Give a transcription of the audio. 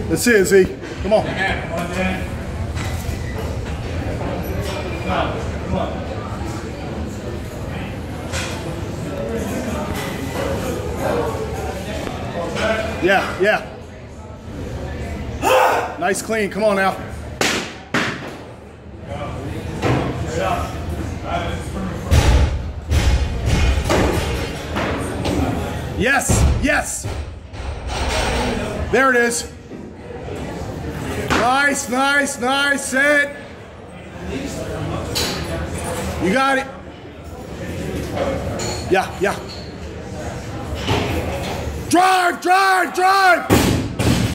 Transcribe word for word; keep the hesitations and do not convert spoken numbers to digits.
That's it, Z. Come on. Yeah, yeah. Nice clean. Come on now. Yes, yes. There it is. Nice, nice, nice. Set. You got it. Yeah, yeah. Drive, drive, drive.